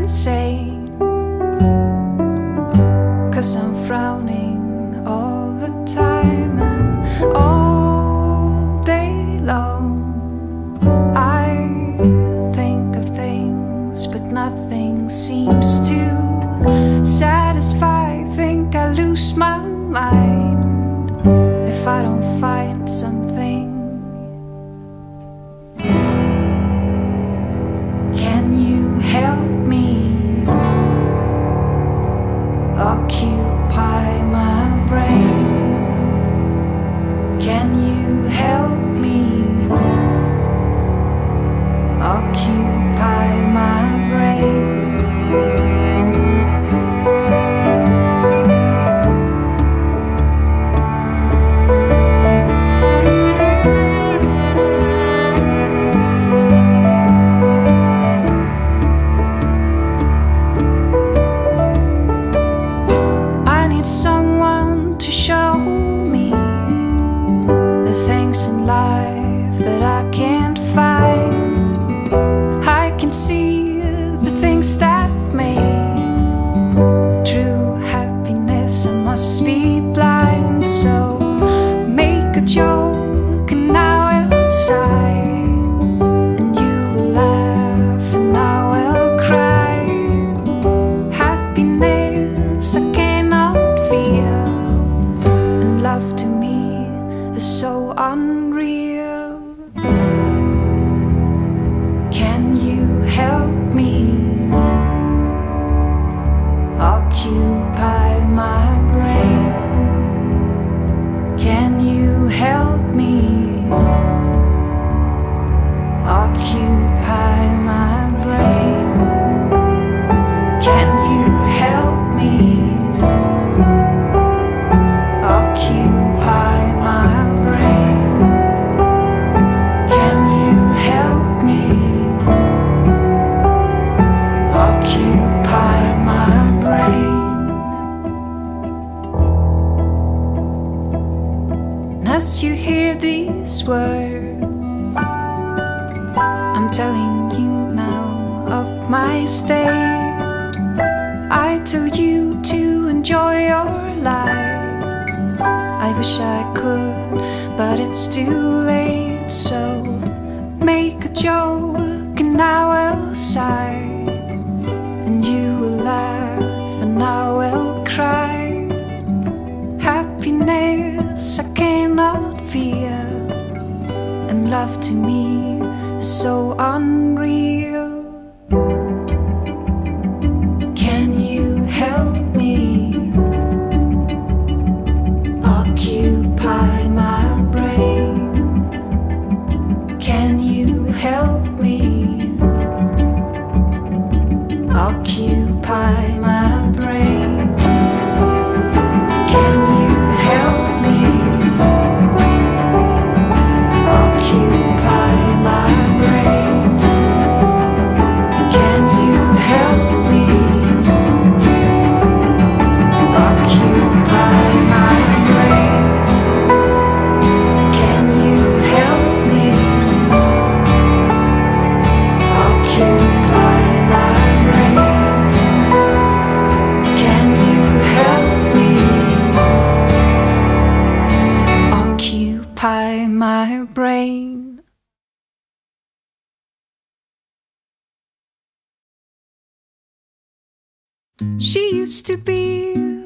insane, 'cause I'm frowning all the time and all day long. I think of things, but nothing seems to satisfy. Think I lose my mind if I don't find something. Can you help me occupy my brain? Can you help me occupy my brain? Someone to show me the things in life that I can't find. I can see the things that make true happiness. I must be blind, so make a joke and I will sigh, and you will laugh and I will cry. Happiness I cannot feel, and love to me is so unreal. Can you help me occupy my brain? Can you help me occupy my brain? Can you help me occupy my brain? Can you help me occupy my brain? And as you hear these words, I'm telling you now of my stay. I tell you to enjoy your life. I wish I could, but it's too late. So make a joke and I will sigh, and you will laugh and I will cry. Happiness I cannot feel, and love to me is so unreal. Can you help me occupy my brain? Can you help me occupy my brain? Can you help me occupy my brain? Can you help me occupy my brain? Can you help me occupy my brain? Can you help me occupy my brain? She used to be